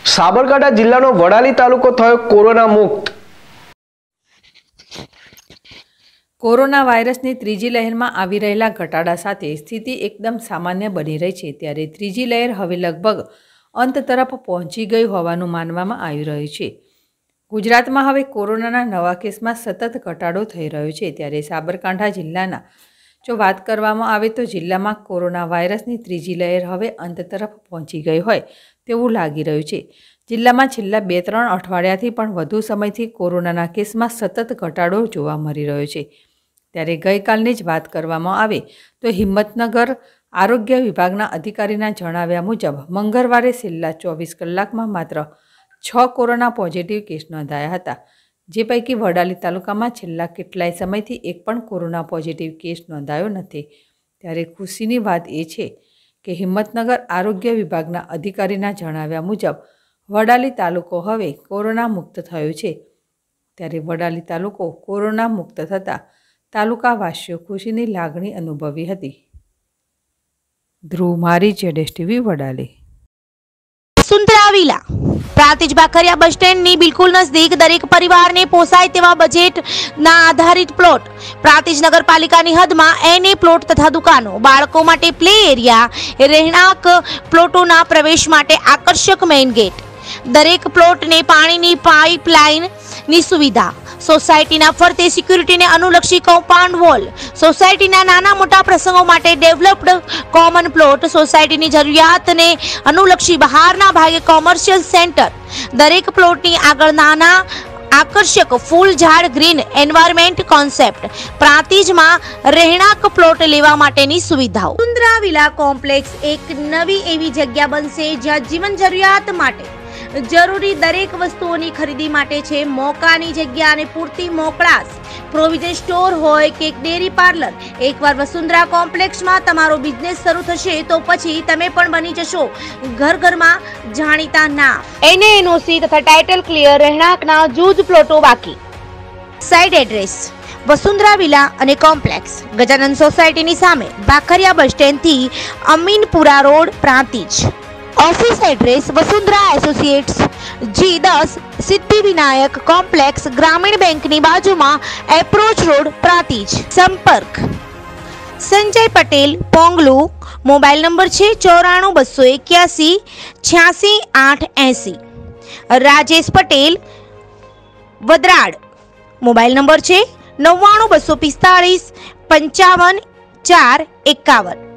સાબરકાંઠા જિલ્લાનો વડાલી તાલુકો થયો કોરોના મુક્ત। કોરોના વાયરસની ત્રીજી લહેરમાં આવી રહેલા ઘટાડા સાથે સ્થિતિ એકદમ સામાન્ય બની રહી છે, ત્યારે ત્રીજી લહેર હવે લગભગ અંત તરફ પહોંચી ગઈ હોવાનું માનવામાં આવી રહ્યું છે। ગુજરાતમાં હવે કોરોનાના નવા કેસમાં સતત ઘટાડો થઈ રહ્યો છે, ત્યારે સાબરકાંઠા જિલ્લાના જો વાત કરવામાં આવે તો જિલ્લામાં કોરોના વાયરસની ત્રીજી લહેર હવે અંત તરફ પહોંચી ગઈ હોય તેવું લાગી રહ્યું છે। જિલ્લામાં છેલ્લા 2-3 અઠવાડિયાથી પણ વધુ સમયથી કોરોનાના કેસમાં સતત ઘટાડો જોવા મળી રહ્યો છે। ત્યારે ગઈકાલની જ વાત કરવામાં આવે તો હિંમતનગર આરોગ્ય વિભાગના અધિકારીના જણાવ્યા મુજબ મંગળવારે છેલ્લા 24 કલાકમાં માત્ર 6 કોરોના પોઝિટિવ કેસ નોંધાયા હતા, જે પૈકી વડાલી તાલુકામાં છેલ્લા કેટલાય સમયથી એક પણ કોરોના પોઝિટિવ કેસ નોંધાયો નથી। ત્યારે ખુશીની વાત એ છે કે હિંમતનગર આરોગ્ય વિભાગના અધિકારીના જણાવ્યા મુજબ વડાલી તાલુકો હવે કોરોના મુક્ત થયો છે। ત્યારે વડાલી તાલુકો કોરોના મુક્ત થતાં તાલુકાવાસીઓ ખુશીની લાગણી અનુભવી હતી। ધ્રુવ મારી ZSTV Vadali. Vasundhara villa Prantij Bakhariya bus સ્ટેન્ડની બિલકુલ નજદીક દરેક પરિવારને પોસાય તેવા બજેટના આધારિત પ્લોટ, પ્રાંતિજ નગરપાલિકાની હદમાં એને પ્લોટ તથા દુકાનો, બાળકો માટે પ્લે એરિયા, રહેણાંક પ્લોટોના પ્રવેશ માટે આકર્ષક મેઇન ગેટ, દરેક પ્લોટને પાણીની પાઇપલાઇનની સુવિધા, સોસાયટીના ફરતે સિક્યુરિટીને અનુલક્ષી કમ્પાઉન્ડ વોલ, સોસાયટીના નાના મોટા પ્રસંગો માટે ડેવલપ્ડ કોમન પ્લોટ, સોસાયટીની જરૂરિયાતને અનુલક્ષી બહારના ભાગે કોમર્શિયલ સેન્ટર, દરેક પ્લોટની આગળ નાના આકર્ષક ફૂલ ઝાડ ગ્રીન એન્વાયરમેન્ટ કોન્સેપ્ટ, પ્રાંતિજમાં રહેણાંક પ્લોટ લેવા માટેની સુવિધાઓ। વસુંધરા વિલા કોમ્પ્લેક્સ એક નવી એવી જગ્યા બનશે જ્યાં જીવન જરૂરિયાત માટે જરૂરી દરેક વસ્તુઓની ખરીદી માટે છે મોકાની જગ્યા અને પૂરતી મોકળાશ, પ્રોવિઝન સ્ટોર હોય કે ડેરી પાર્લર। એકવાર વસુંધરા કોમ્પ્લેક્સમાં તમારો બિઝનેસ શરૂ થશે તો પછી તમે પણ બની જશો ઘર ઘરમાં જાણીતા નામ। NOC તથા ટાઇટલ ક્લિયર રહેણાંકના જૂજ પ્લોટો બાકી। સાઇટ એડ્રેસ વસુંધરા વિલા અને કોમ્પ્લેક્સ, ગજાનંદ સોસાયટીની સામે, બાખરિયા બસ સ્ટેન્ડથી Aminpura road, Prantij. Office address Vasundhara associates G10 Siddhivinayak complex, ग्रामीण बैंक ની બાજુમાં, એપ્રોચ રોડ, પ્રાંતિજ। સંપર્ક સંજય પટેલ, પોંગલુ, મોબાઈલ નંબર છે 94 281 86 880। રાજેશ પટેલ, વદરાડ, મોબાઈલ નંબર છે 99 245 55 4 51।